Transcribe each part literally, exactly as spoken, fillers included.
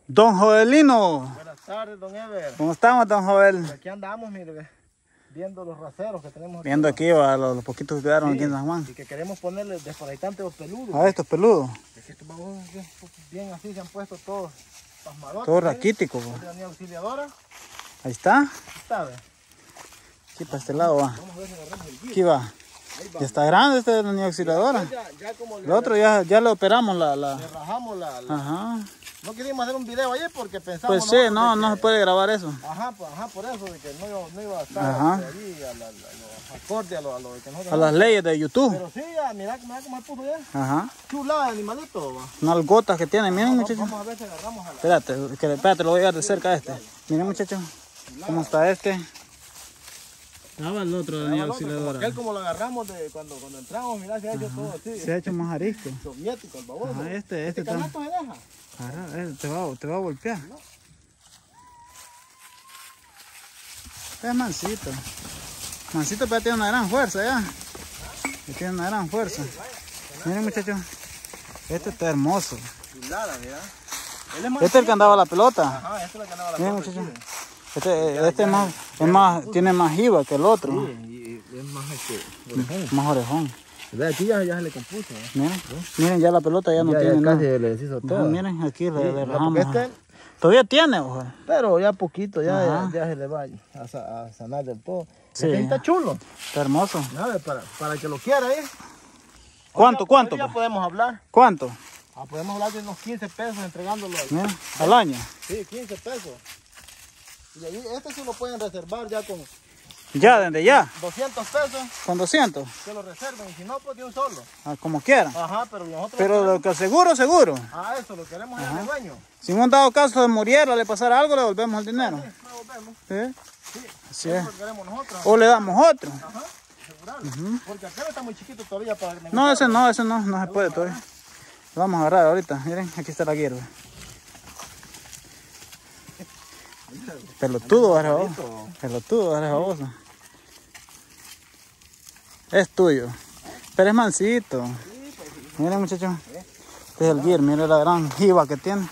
Don Joelino. Buenas tardes, don Ever. ¿Cómo estamos, don Joel? Aquí andamos, mire, viendo los raceros que tenemos aquí. Viendo aquí a los, los poquitos que quedaron sí, aquí en San Juan. Y que queremos ponerle desparasitantes los peludos. Ah, estos peludos. Es que estos babos bien, bien así se han puesto todos pasmadotes. Todos raquíticos. La niña auxiliadora. Ahí está. Ahí está, ve. Aquí para este lado va. Vamos a ver si agarramos el Aquí va. Ya está grande este de la niña auxiliadora. Ya, ya como le, el otro ya, ya le operamos la... la... Le rajamos la, la... Ajá. No queríamos hacer un video ayer porque pensamos... Pues sí, no, no que... se puede grabar eso. Ajá, pues, ajá, por eso, de que no, iba, no iba a estar ajá. ahí a, la, a los acordes, a, lo, a, lo que nosotros... A las leyes de YouTube. Pero sí, ya, mira, mira cómo se puso ya. Ajá. Chulada, animalito. Va. Unas gotas que tiene, miren, Vamos, muchachos. vamos a ver si agarramos a la... Espérate, que, espérate, lo voy a llevar de cerca a este. Miren, muchachos, cómo está este. Estaba el otro de la niña auxiliadora. Aquel como lo agarramos de cuando, cuando entramos, mira, se ha hecho ajá. todo así. Se ha hecho más arisco. Soviético, el baboso. Ajá, este, este, este canasto se deja. Ajá, te va, te va a golpear. No. Es mansito. Mansito, pero tiene una gran fuerza ya. Tiene una gran fuerza. Sí, miren, muchachos. Este está hermoso. Chulada, mira. Este es el que andaba la pelota. Ajá, este es el que andaba la miren, pelota. Muchachos. Este, ya, este ya, es más, ya, es más, tiene más jiba que el otro. Sí, y es más este, orejón. Más orejón. De aquí ya, ya se le compuso. ¿eh? Miren, ¿sí? Miren, ya la pelota ya no ya, tiene ya nada. Casi le deshizo todo. Ajá, miren, aquí le, sí, le rajamos. Este, todavía tiene, ojo. Pero ya poquito, ya, ya, ya se le va a, a sanar del todo. Sí. Este está chulo. Está hermoso. Nada, para, para que lo quiera, ¿eh? ¿Cuánto, hoy, cuánto? Hoy ya podemos hablar. ¿Cuánto? Ah, podemos hablar de unos quince pesos entregándolo. Mira, al año. Sí, quince pesos. Y ahí, este sí lo pueden reservar ya con... Ya, desde ya. doscientos pesos. ¿Con doscientos? Que lo reserven, y si no, pues de un solo. Ah, como quieran. Ajá, pero nosotros... Pero lo que seguro, seguro. Ah, eso, lo queremos en el dueño. Si en un dado caso de muriera, le pasara algo, le devolvemos el dinero. Sí, le devolvemos. ¿Sí? Sí, así eso es. lo queremos nosotros. O le damos otro. Ajá, asegurarlo. Uh-huh. Porque aquel está muy chiquito todavía para... No, ese no, ese no, no se puede todavía. Lo vamos a agarrar ahorita. Miren, aquí está la hierba. Pelotudo, eres baboso. Pelotudo, eres baboso. Es tuyo. Pero es mansito. Miren, muchachos. Este es el guir, miren la gran jiba que tiene.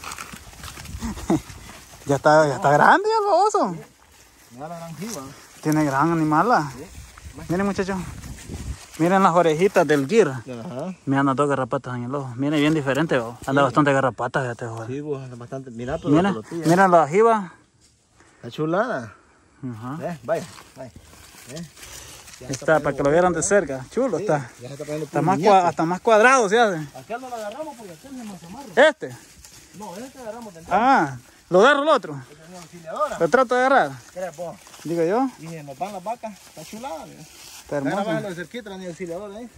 ya está, ya está grande el baboso. Mira la gran jiba. Tiene gran animal. Miren, muchachos. Miren las orejitas del guir. Ajá. Miren las dos garrapatas en el ojo. Miren, bien diferente. ¿Vo? Anda sí. Bastante garrapatas, fíjate, joder. Sí, vos, bastante. Mira, pero miren, la miren la jiba. Está chulada. Ajá. Eh, vaya, vaya. Eh. Está, está para que lo vieran de cerca. Chulo sí, está. Ya está, está más cua, hasta más cuadrado se hace. Aquel no lo agarramos porque aquel se nos amarra. ¿Este? No, este agarramos de entrada. Ah, ¿lo agarro el otro? La auxiliadora. ¿Lo trato de agarrar? ¿Crees vos? Digo yo. Y nos van las vacas. Está chulada, mira. Está hermoso. De cerquita la auxiliadora ahí.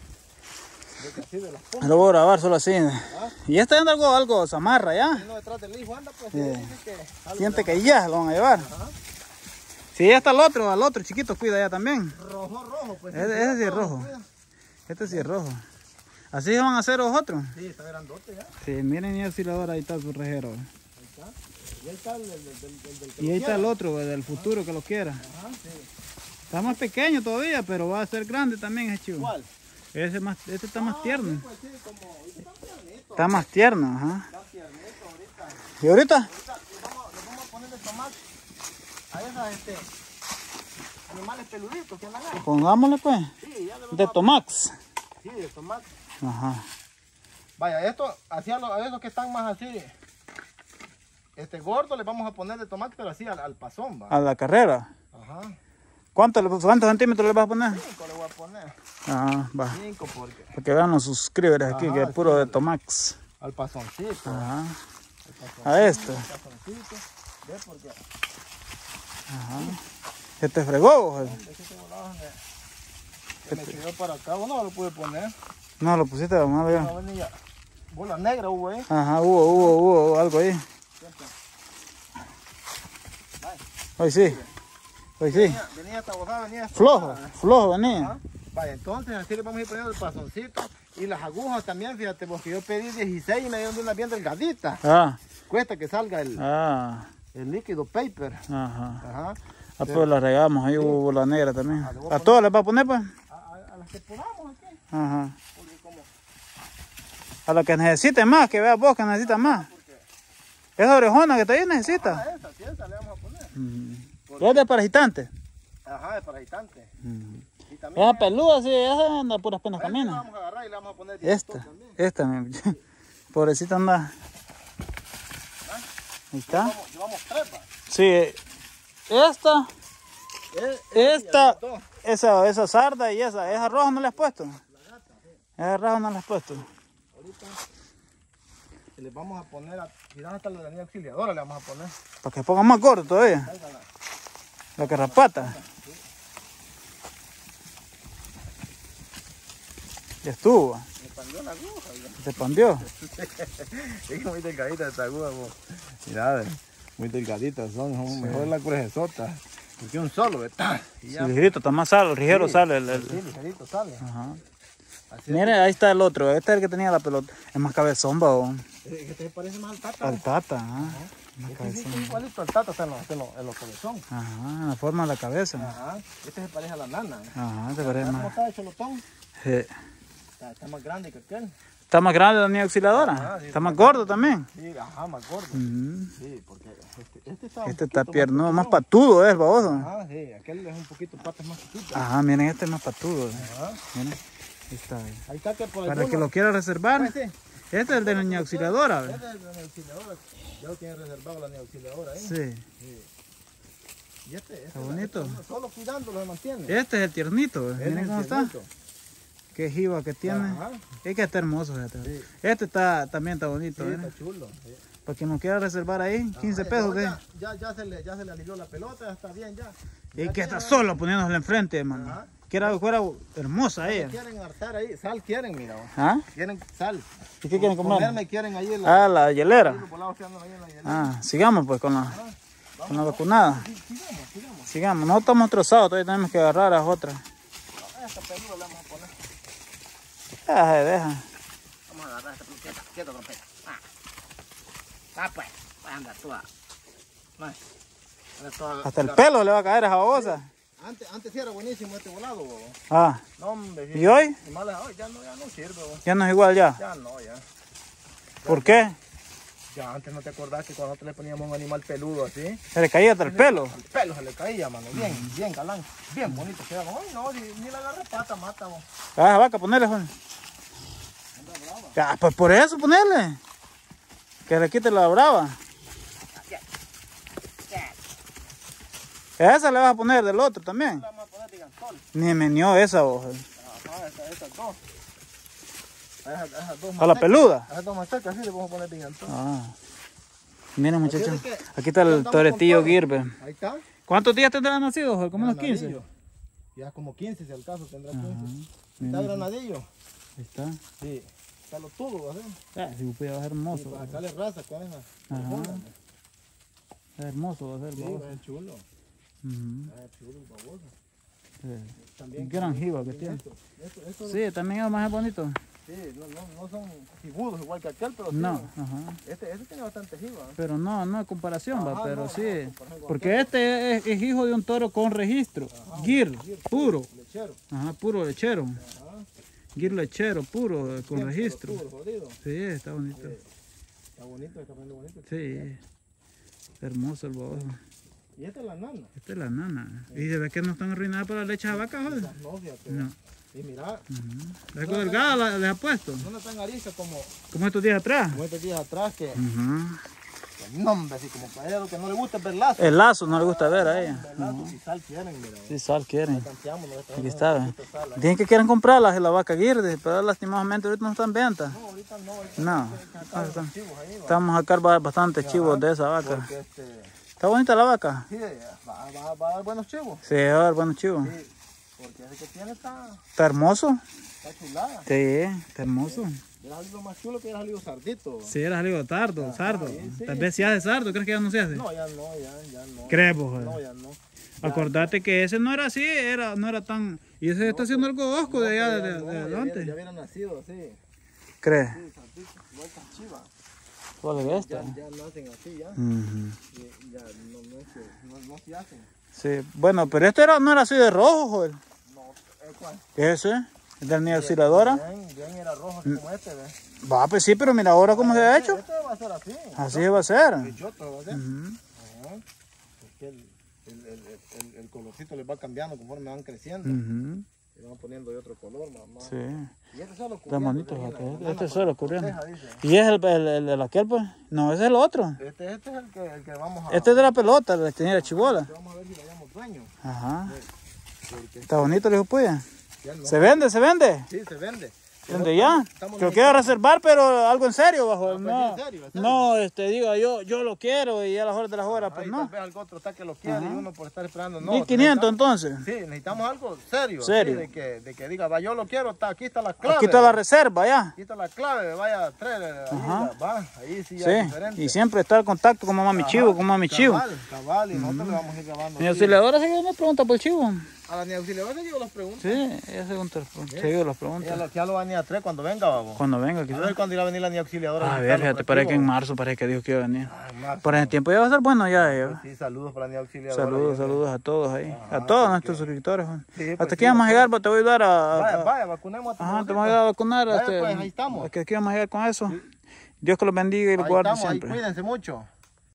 ¿eh? Lo voy a grabar solo así. ¿Ah? Y este anda algo, algo se amarra ya. Si no detrás del hijo anda, pues. Sí. Que siente que ya lo van a llevar. Ajá. Si ya está el otro, al otro chiquito cuida ya también. Rojo, rojo, pues. Ese, ese sí es rojo. Cuida. Este sí es rojo. ¿Así van a hacer los otros? Sí, está grandote ya. Sí, miren el auxiliador, ahí está su rejero. Ahí está. Y ahí está el, el, el, el, el que Y ahí está el otro, del futuro que lo quiera. Ajá, sí. Está más pequeño todavía, pero va a ser grande también ese chivo. ¿Cuál? Ese más, este está más ah, tierno. Sí, pues, sí, como, está, tiernito. Está más tierno, ajá. Está tiernito ahorita. ¿Y ahorita? Ahorita le vamos, le vamos a poner de tomate a esas este, animales peluditos que andan ahí. Pongámosle pues. Sí, ya le de tomax. Sí, de tomate. Ajá. Vaya, esto, hacia los, a esos que están más así, este gordo les vamos a poner de tomate, pero así al, al pasón, va. A la carrera. Ajá. ¿Cuánto, ¿Cuántos centímetros le vas a poner? Cinco le voy a poner. Ah, va. Cinco porque. Para que vean los suscriptores aquí, ajá, que es puro sí, de tomax. Al pasoncito. Ajá. Al pasoncito, a esto. Al pasoncito. ¿Ves por qué? Ajá. ¿Se te fregó? ¿Dónde? ¿Qué te volabas? Se me quedó para acá. ¿Vos no lo pude poner? No, lo pusiste, vamos a ver. No, venía. Bola negra hubo ahí. Ajá, hubo, hubo, hubo algo ahí. Hoy sí. Hoy sí. Venía, venía hasta bojada, venía hasta flojo, bojada. flojo venía. Ajá. Vaya, entonces así le vamos a ir poniendo el pasoncito. Y las agujas también, fíjate, porque yo pedí dieciséis y me dieron de una bien delgadita. Ah. Cuesta que salga el, ah. el líquido paper. Ajá. Ajá. Ah, pues la regamos, ahí sí, hubo la negra también. Ah, ¿A, ¿A todas les va a poner pues? A, a, a las que podamos aquí. Ajá. Porque como... A la que necesite más, que veas vos que necesita más. Esa orejona que todavía necesita. Ah, esa, sí, esa le vamos a poner. Mm. ¿Es de parasitante? Ajá, de parasitante. Mm. Y también Esa peluda, sí, esa anda puras penas esta la camina. vamos a agarrar y le vamos a poner Esta, también. esta, mi- pobrecita anda. Ahí está. Llevamos, llevamos tres, va. Sí, esta, Eh, esta, y dos. esa, esa sarda y esa, esa roja no le has puesto. Esa roja no le has puesto. Ahorita le vamos a poner, a, quizás hasta la línea auxiliadora le vamos a poner. Para que ponga más gordo todavía. Cáigala. La carrapata. Ya estuvo. Me pandió la aguja. Ya. Se pandió. Es muy delgadita esta aguja, bo. Mira, ve, muy delgaditas son, son Sí. mejor la crujesota. Porque un solo, ¿verdad? Y Si ya. el ligerito está más sale, el ligero Sí, sale. El, el- Sí, ligerito sale. Ajá. Así Mire, ahí está el otro. Este es el que tenía la pelota. Es más cabezón, babón. es. Eh, que te parece más al tata. Al tata, ajá. Más Este sí, cabezón. es igualito al tata, está en los, está en los, en los cabezón. Ajá, la forma de la cabeza. Ajá. Este se parece a la nana. Ajá, te parece ¿Cómo más. está el cholotón? Sí. Está, está más grande que aquel. Está más grande la niña auxiliadora. Ajá, sí, Está más gordo también. Sí, ajá, más gordo. Ujú. Sí, porque este, este está un Este está poquito piernudo, más pequeño. patudo es, baboso. Ajá, sí, aquel es un poquito patas más chiquitas. Ajá, miren, este es más patudo. eh. Ajá. Miren, ahí está. eh. Ahí está que por Para alguno- que lo quiera reservar, Pues sí. este es el de la niña auxiliadora. Este ¿ve? es el de la auxiliadora. Ya lo tiene reservado la auxiliadora ahí. Sí, Y este, este Está bonito. este, solo cuidándolo se mantiene. este es el tiernito. ¿ve? Ese Miren es cómo el está. tiernito. Qué jiba que tiene. Ajá. Es que está hermoso. fíjate. Sí. Este está, también está bonito. Sí, miren. está chulo. Sí. Para quien lo quiera reservar ahí, quince Ajá, pesos. ya, ¿qué? ya, ya, ya se le, ya se le alivió la pelota, ya está bien ya. Y Ya que está quieren- solo poniéndosela enfrente, hermano. Ajá. Quiera que fuera hermosa ya ella. quieren hartar ahí, sal quieren, mira. vos. ¿Ah? Quieren sal. ¿Y qué quieren comer? Ponerme quieren ahí en la, Ah, la hielera. ahí los volados que andan ahí en la hielera. Ah, sigamos pues con la, con la vacunada. Sí, sigamos, sigamos. Sigamos, no estamos trozados, todavía tenemos que agarrar a las otras. A esta peluda le vamos a poner. Deja, deja. Vamos a agarrar esta peluda. Quieto, quieto, trompeta. Ah. Ah, pues. Anda tú. ah. No, anda tú a- Hasta el pelo le va a caer a esa babosa. Antes, antes sí era buenísimo este volado, bobo. Ah, No, hombre. sí. ¿y hoy? Y mala, hoy ya no, ya no sirve, bobo. Ya no es igual ya. Ya no, ya. ¿Por qué? Ya antes no te acordás que cuando nosotros le poníamos un animal peludo así, Se le caía hasta el pelo. el pelo se le caía, mano. Bien, bien galán. Bien bonito quedaba. Ay, no, ni, ni la agarre pata, mata, bobo. Ah, esa vaca, ponerle, Juan. Ya, pues por eso ponerle. Que le quite la brava. Esa le vas a poner del otro también. Le vamos a poner gigantón. Ni menió esa hoja. Ajá, esas, esas dos. Esas, esas dos A la más peluda. secas. Esas dos más secas, sí le vamos a poner gigantón. Ah. Miren muchachos, Así es que aquí está el andamos con toretillo todo. Girbe. Ahí está. ¿Cuántos días tendrá nacido, Jorge? ¿Como unos quince? Granadillo. Ya como quince, si al caso tendrá quince. Ajá. ¿Está Miren, granadillo? ahí está. Sí. Está lo tubo, ¿verdad? Ah, si puede va a ser Sí, hermoso. para sacarle raza con esa. Ajá. Ajá. Es hermoso va a ser, Sí, baboso. es chulo. Ujú. Es chulo, baboso. Sí. También. Gran jiba que también tiene. Esto, esto, esto, Sí, también es más bonito. sí, no, no, no son jibudos igual que aquel, pero sí. No, ajá. Este, este tiene bastante jiba. ¿eh? Pero no, no es comparación, va, Ajá, pero no, sí. no, comparación con Porque este es, es hijo de un toro con registro. Gir, puro. Lechero. Ajá, puro lechero. Ajá. Gir lechero, puro, eh, con Bien, registro. pero tubo, jodido. Sí, está bonito. Está bonito, está muy bonito. Sí. Hermoso el baboso. Y esta es la nana. Esta es la nana. ¿Y se ve que no están arruinadas para la leche de vaca, joder? Las no, fíjate. No. Y mira, Ujú. Algo delgada la- les ha puesto. no es tan arisca como, Como estos días atrás. como estos días atrás que, Ujú. que no, hombre, así como para ella lo que no le gusta es ver lazo. El lazo no le gusta ver a ella. Ver lazo, si sal quieren, mira. Sí, sal quieren. Tanteamos, ¿no? Aquí está, Un ¿eh? poquito de sal ahí. Dicen que quieren comprarlas en la vaca Girde, pero lastimosamente ahorita no están en venta. No, ahorita no. Ahorita No. hay que sacar Ah, los chivos ahí, va. Estamos a sacar ba- bastantes chivos de esa vaca. Porque este, Está bonita la vaca. sí, va, va, va a dar buenos chivos. Sí, va a dar buenos chivos. Sí, porque ese que tiene está, Está hermoso. está chulada. Sí, está hermoso. Era algo más chulo que era algo sardito. Si era algo tardo, sardo. sí, sí. Tal vez si hace sardo, ¿crees que ya no se hace? No, ya no, ya, ya no. ¿Crees, vos, No, joder? ya no. Acordate que ese no era así, era, no era tan... Y ese está haciendo algo osco de allá, de, No, de- ya de no, ya adelante. hubiera- Ya hubiera nacido así. ¿Crees? Sí, sardito, igual que chivas. ¿Cuál es Ya, esta? ya nacen así, ya. Ujú. Y ya no, no, es que- no, no se hacen. Sí, bueno, pero este era, no era así de rojo, joder. No, ¿eh, ¿cuál? Ese, ¿Es de la niña auxiliadora? Bien, bien era rojo así como este, ¿ves? Va, pues sí, pero mira ahora cómo se ha hecho. Este va a ser así. Así va a ser. El choto va a ser. Ujú. Ajá. Es que el, el, el, el, el colorcito les va cambiando conforme van creciendo. Ujú. Le van poniendo de otro color, mamá. Sí. Y este solo Está bonito, cubriendo, fíjate, la- la este lana solo para cubriendo. que proteja, dice. ¿Y es el, el, el de aquel, pues? No, ese es el otro. Este, este es el que, el que vamos a... Este es de la pelota, el que tenía la chibola. Vamos a ver si le damos dueño. Ajá. Porque Está bonito el hijo puya. ya no- ¿Se vende, se vende? Sí, se vende. ¿Vende ya? Estamos Yo quiero reservar, pero algo en serio, bajo. Ah, pues No, sí, en serio, en serio. no, este, digo, yo, yo lo quiero y a las horas de las horas, pues Ahí no. tal vez algo otro está que lo quiere y uno por estar esperando. No, mil quinientos necesitamos- entonces. Sí, necesitamos algo serio. Serio. así, de, que, de que diga, va, yo lo quiero, está, aquí está la clave. Aquí está la reserva ya. Aquí está la clave, vaya, tres, ahí, Ajá. va, ahí sí ya es Sí, diferente. y siempre está el contacto con mamá mi chivo, con mami chivo. Cabal, cabal, y nosotros le vamos a ir grabando. Mi así. auxiliadora seguido me pregunta por el chivo. A la ni auxiliadora le digo las preguntas. Sí, ella seguido seguido las Ella preguntas. lo, ya lo va a venir a tres cuando venga, babo. Cuando venga, A ver quizás. cuándo irá a venir la ni auxiliadora. A ver, fíjate, parece que en marzo parece que dijo que iba a venir. Ay, marzo. Por ese tiempo ya va a ser bueno ya. ya. Sí, saludos para la ni auxiliadora. Saludos, Ya, saludos a todos ahí. Ajá, A todos así nuestros que- suscriptores. Juan. Sí, pues Hasta sí, aquí vamos a pues. llegar, pues te voy a ayudar a... Vaya, a- vaya, vacunemos a tu Ajá, te mamacita. vamos a ayudar a vacunar. Vaya, este, pues, ahí estamos. Que aquí vamos a llegar con eso. Dios que los bendiga y los Ahí guarde estamos, ahí siempre. cuídense mucho.